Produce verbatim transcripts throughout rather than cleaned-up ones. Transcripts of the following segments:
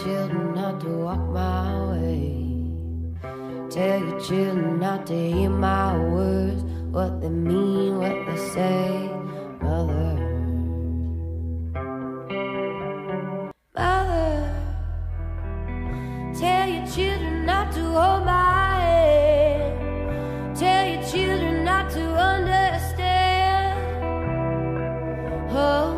children not to walk my way. Tell your children not to hear my words, what they mean, what they say, mother. Mother, tell your children not to hold my hand. Tell your children not to understand. Oh,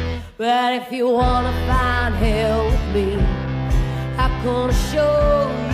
but if you wanna find hell with me, I'm gonna show you.